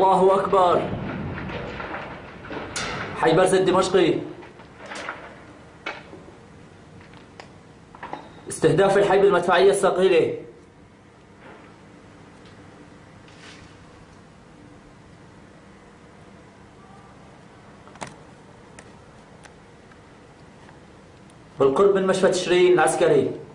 الله أكبر. حي برز الدمشقي. استهداف الحي بالمدفعية الثقيلة. بالقرب من مشفى تشرين العسكري.